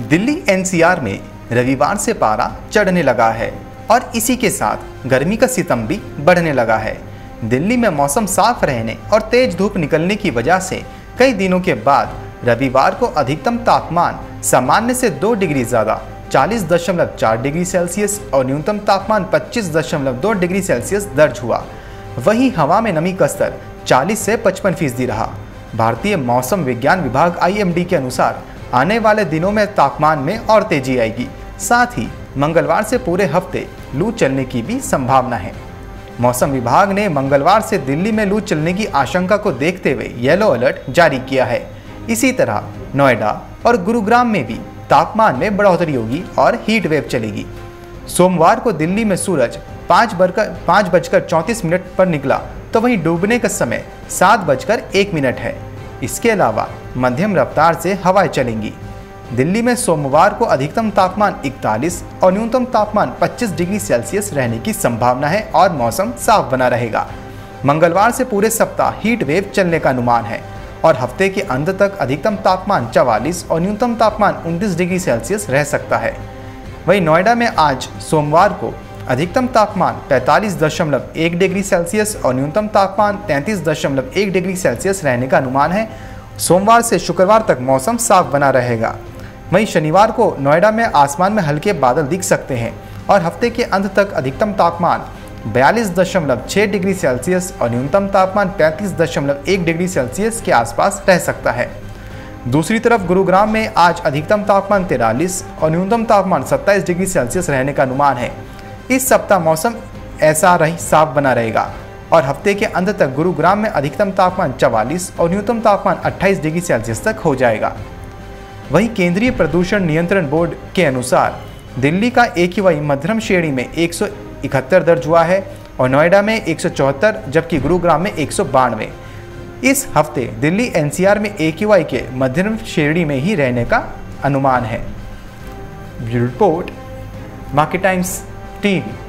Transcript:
Delhi NCR में रविवार से पारा चढ़ने लगा है और इसी के साथ गर्मी का सितम भी बढ़ने लगा है। दिल्ली में मौसम साफ रहने और तेज धूप निकलने की वजह से कई दिनों के बाद रविवार को अधिकतम तापमान सामान्य से 2 डिग्री ज़्यादा 40.4 डिग्री सेल्सियस और न्यूनतम तापमान 25.2 डिग्री सेल्सियस दर्ज हुआ। वहीं हवा में नमी का स्तर 40 से 55% रहा। भारतीय मौसम विज्ञान विभाग IMD के अनुसार आने वाले दिनों में तापमान में और तेजी आएगी। साथ ही मंगलवार से पूरे हफ्ते लू चलने की भी संभावना है। मौसम विभाग ने मंगलवार से दिल्ली में लू चलने की आशंका को देखते हुए येलो अलर्ट जारी किया है। इसी तरह नोएडा और गुरुग्राम में भी तापमान में बढ़ोतरी होगी और हीट वेव चलेगी। सोमवार को दिल्ली में सूरज 5:34 पर निकला, तो वहीं डूबने का समय 7:01 है। इसके अलावा मध्यम रफ्तार से हवाएं चलेंगी। दिल्ली में सोमवार को अधिकतम तापमान 41 और न्यूनतम तापमान 25 डिग्री सेल्सियस रहने की संभावना है और मौसम साफ बना रहेगा। मंगलवार से पूरे सप्ताह हीट वेव चलने का अनुमान है और हफ्ते के अंत तक अधिकतम तापमान 44 और न्यूनतम तापमान 29 डिग्री सेल्सियस रह सकता है। वहीं नोएडा में आज सोमवार को अधिकतम तापमान 45.1 डिग्री सेल्सियस और न्यूनतम तापमान 33.1 डिग्री सेल्सियस रहने का अनुमान है। सोमवार से शुक्रवार तक मौसम साफ बना रहेगा। वहीं शनिवार को नोएडा में आसमान में हल्के बादल दिख सकते हैं और हफ्ते के अंत तक अधिकतम तापमान 42.6 डिग्री सेल्सियस और न्यूनतम तापमान 35.1 डिग्री सेल्सियस के आसपास रह सकता है। दूसरी तरफ गुरुग्राम में आज अधिकतम तापमान 43 और न्यूनतम तापमान 27 डिग्री सेल्सियस रहने का अनुमान है। इस सप्ताह मौसम ऐसा साफ बना रहेगा और हफ्ते के अंत तक गुरुग्राम में अधिकतम तापमान 44 और न्यूनतम तापमान 28 डिग्री सेल्सियस तक हो जाएगा। वहीं केंद्रीय प्रदूषण नियंत्रण बोर्ड के अनुसार दिल्ली का AQI मध्यम श्रेणी में 171 दर्ज हुआ है और नोएडा में 174 जबकि गुरुग्राम में 192। इस हफ्ते दिल्ली NCR में AQI के मध्यम श्रेणी में ही रहने का अनुमान है। Bureau report, market times TV।